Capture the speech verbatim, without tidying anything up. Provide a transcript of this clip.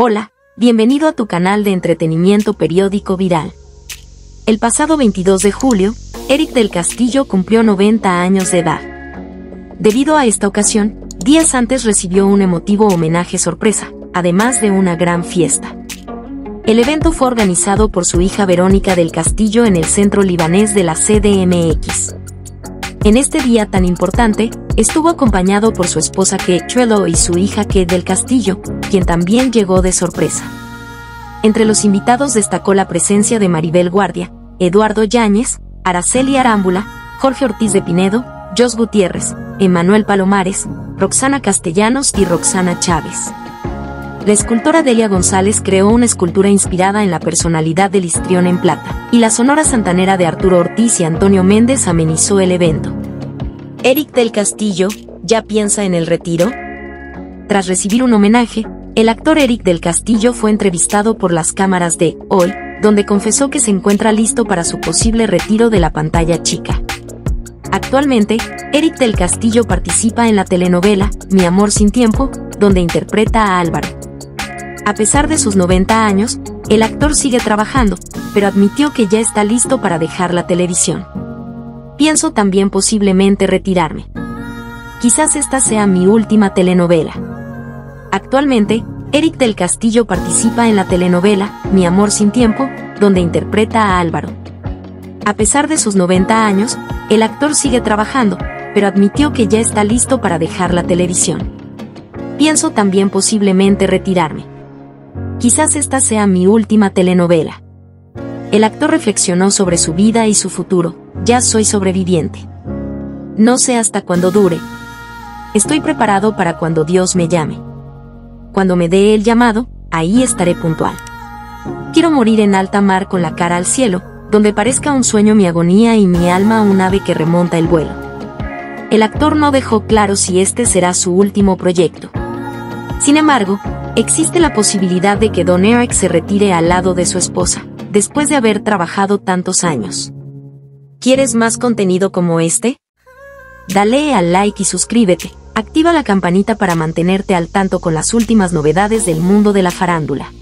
Hola, bienvenido a tu canal de entretenimiento periódico Viral. El pasado veintidós de julio, Eric del Castillo cumplió noventa años de edad. Debido a esta ocasión, días antes recibió un emotivo homenaje sorpresa, además de una gran fiesta. El evento fue organizado por su hija Verónica del Castillo en el centro libanés de la C D M X. En este día tan importante, estuvo acompañado por su esposa Kate Trello y su hija Kate del Castillo, quien también llegó de sorpresa. Entre los invitados destacó la presencia de Maribel Guardia, Eduardo Yáñez, Araceli Arámbula, Jorge Ortiz de Pinedo, Jos Gutiérrez, Emanuel Palomares, Roxana Castellanos y Roxana Chávez. La escultora Delia González creó una escultura inspirada en la personalidad del histrión en plata, y la sonora santanera de Arturo Ortiz y Antonio Méndez amenizó el evento. Eric del Castillo, ¿ya piensa en el retiro? Tras recibir un homenaje, el actor Eric del Castillo fue entrevistado por las cámaras de Hoy, donde confesó que se encuentra listo para su posible retiro de la pantalla chica. Actualmente, Eric del Castillo participa en la telenovela Mi amor sin tiempo, donde interpreta a Álvaro. A pesar de sus noventa años, el actor sigue trabajando, pero admitió que ya está listo para dejar la televisión. Pienso también posiblemente retirarme. Quizás esta sea mi última telenovela. Actualmente, Eric del Castillo participa en la telenovela Mi amor sin tiempo, donde interpreta a Álvaro. A pesar de sus noventa años, el actor sigue trabajando, pero admitió que ya está listo para dejar la televisión. Pienso también posiblemente retirarme. Quizás esta sea mi última telenovela. El actor reflexionó sobre su vida y su futuro. Ya soy sobreviviente. No sé hasta cuándo dure. Estoy preparado para cuando Dios me llame. Cuando me dé el llamado, ahí estaré puntual. Quiero morir en alta mar con la cara al cielo, donde parezca un sueño mi agonía y mi alma un ave que remonta el vuelo. El actor no dejó claro si este será su último proyecto. Sin embargo, existe la posibilidad de que Don Eric se retire al lado de su esposa, después de haber trabajado tantos años. ¿Quieres más contenido como este? Dale al like y suscríbete, activa la campanita para mantenerte al tanto con las últimas novedades del mundo de la farándula.